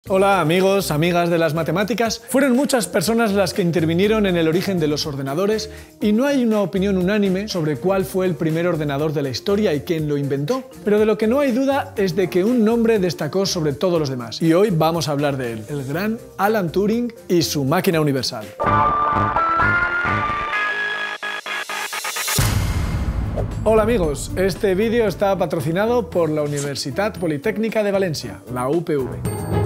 Hola amigos, amigas de las matemáticas. Fueron muchas personas las que intervinieron en el origen de los ordenadores y no hay una opinión unánime sobre cuál fue el primer ordenador de la historia y quién lo inventó. Pero de lo que no hay duda es de que un nombre destacó sobre todos los demás. Y hoy vamos a hablar de él, el gran Alan Turing y su máquina universal. Hola amigos, este vídeo está patrocinado por la Universitat Politécnica de Valencia, la UPV.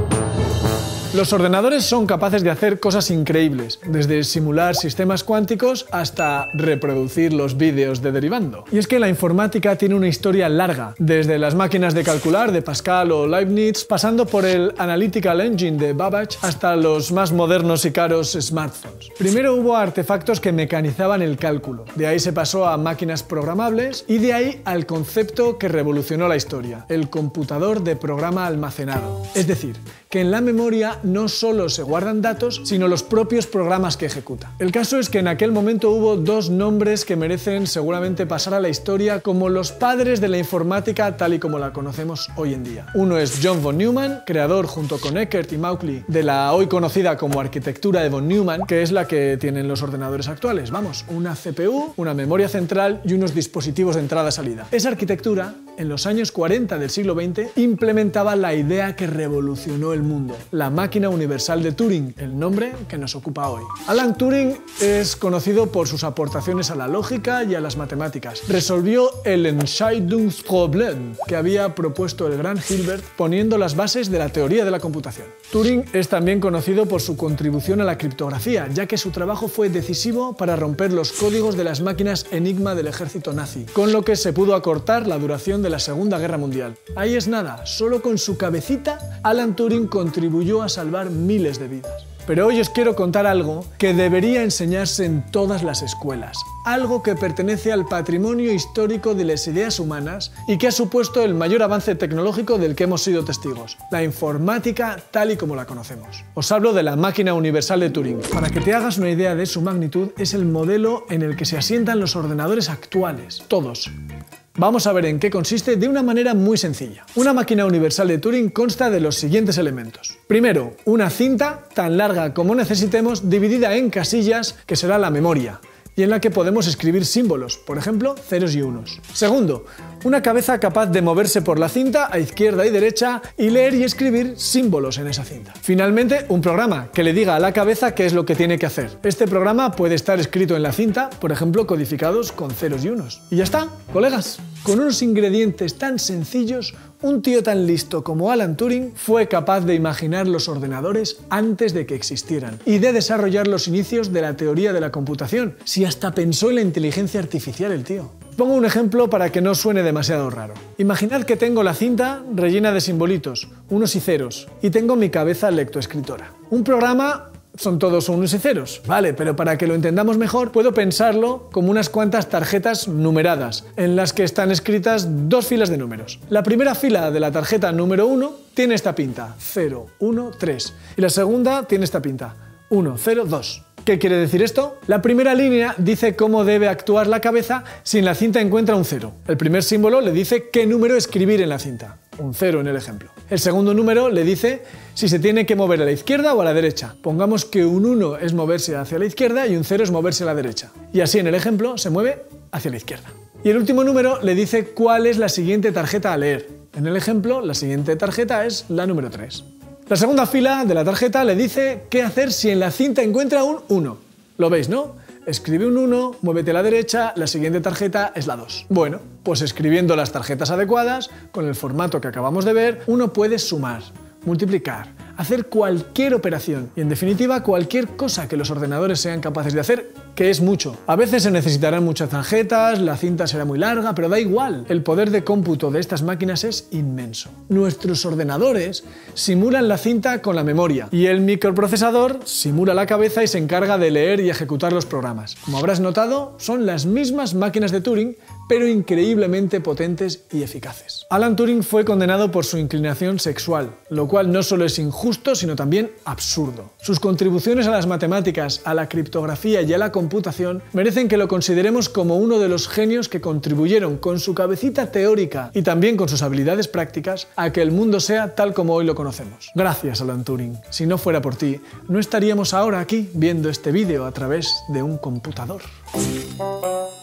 Los ordenadores son capaces de hacer cosas increíbles, desde simular sistemas cuánticos hasta reproducir los vídeos de derivando. Y es que la informática tiene una historia larga, desde las máquinas de calcular de Pascal o Leibniz, pasando por el Analytical Engine de Babbage hasta los más modernos y caros smartphones. Primero hubo artefactos que mecanizaban el cálculo, de ahí se pasó a máquinas programables y de ahí al concepto que revolucionó la historia, el computador de programa almacenado. Es decir, que en la memoria no solo se guardan datos, sino los propios programas que ejecuta. El caso es que en aquel momento hubo dos nombres que merecen seguramente pasar a la historia como los padres de la informática tal y como la conocemos hoy en día. Uno es John von Neumann, creador junto con Eckert y Mauchly de la hoy conocida como arquitectura de von Neumann, que es la que tienen los ordenadores actuales. Vamos, una CPU, una memoria central y unos dispositivos de entrada-salida. Esa arquitectura, en los años 40 del siglo XX, implementaba la idea que revolucionó el mundo, la máquina universal de Turing, el nombre que nos ocupa hoy. Alan Turing es conocido por sus aportaciones a la lógica y a las matemáticas. Resolvió el Entscheidungsproblem que había propuesto el gran Hilbert, poniendo las bases de la teoría de la computación. Turing es también conocido por su contribución a la criptografía, ya que su trabajo fue decisivo para romper los códigos de las máquinas Enigma del ejército nazi, con lo que se pudo acortar la duración de la Segunda Guerra Mundial. Ahí es nada, solo con su cabecita, Alan Turing contribuyó a salvar miles de vidas. Pero hoy os quiero contar algo que debería enseñarse en todas las escuelas, algo que pertenece al patrimonio histórico de las ideas humanas y que ha supuesto el mayor avance tecnológico del que hemos sido testigos, la informática tal y como la conocemos. Os hablo de la máquina universal de Turing. Para que te hagas una idea de su magnitud, es el modelo en el que se asientan los ordenadores actuales, todos. Vamos a ver en qué consiste de una manera muy sencilla. Una máquina universal de Turing consta de los siguientes elementos. Primero, una cinta tan larga como necesitemos, dividida en casillas, que será la memoria, y en la que podemos escribir símbolos, por ejemplo, ceros y unos. Segundo, una cabeza capaz de moverse por la cinta a izquierda y derecha y leer y escribir símbolos en esa cinta. Finalmente, un programa que le diga a la cabeza qué es lo que tiene que hacer. Este programa puede estar escrito en la cinta, por ejemplo, codificados con ceros y unos. Y ya está, colegas. Con unos ingredientes tan sencillos, un tío tan listo como Alan Turing fue capaz de imaginar los ordenadores antes de que existieran y de desarrollar los inicios de la teoría de la computación. Si hasta pensó en la inteligencia artificial el tío. Pongo un ejemplo para que no suene demasiado raro. Imaginad que tengo la cinta rellena de simbolitos, unos y ceros, y tengo mi cabeza lectoescritora. Un programa son todos unos y ceros, vale, pero para que lo entendamos mejor, puedo pensarlo como unas cuantas tarjetas numeradas, en las que están escritas dos filas de números. La primera fila de la tarjeta número 1 tiene esta pinta, 0, 1, 3, y la segunda tiene esta pinta, 1, 0, 2. ¿Qué quiere decir esto? La primera línea dice cómo debe actuar la cabeza si en la cinta encuentra un 0. El primer símbolo le dice qué número escribir en la cinta, un 0 en el ejemplo. El segundo número le dice si se tiene que mover a la izquierda o a la derecha. Pongamos que un 1 es moverse hacia la izquierda y un 0 es moverse a la derecha. Y así en el ejemplo se mueve hacia la izquierda. Y el último número le dice cuál es la siguiente tarjeta a leer. En el ejemplo, la siguiente tarjeta es la número 3. La segunda fila de la tarjeta le dice qué hacer si en la cinta encuentra un 1. ¿Lo veis, no? Escribe un 1, muévete a la derecha, la siguiente tarjeta es la 2. Bueno, pues escribiendo las tarjetas adecuadas, con el formato que acabamos de ver, uno puede sumar, multiplicar, hacer cualquier operación y, en definitiva, cualquier cosa que los ordenadores sean capaces de hacer, que es mucho. A veces se necesitarán muchas tarjetas, la cinta será muy larga, pero da igual. El poder de cómputo de estas máquinas es inmenso. Nuestros ordenadores simulan la cinta con la memoria y el microprocesador simula la cabeza y se encarga de leer y ejecutar los programas. Como habrás notado, son las mismas máquinas de Turing, pero increíblemente potentes y eficaces. Alan Turing fue condenado por su inclinación sexual, lo cual no solo es injusto, sino también absurdo. Sus contribuciones a las matemáticas, a la criptografía y a la computación computación merecen que lo consideremos como uno de los genios que contribuyeron con su cabecita teórica y también con sus habilidades prácticas a que el mundo sea tal como hoy lo conocemos. Gracias, Alan Turing. Si no fuera por ti, no estaríamos ahora aquí viendo este vídeo a través de un computador.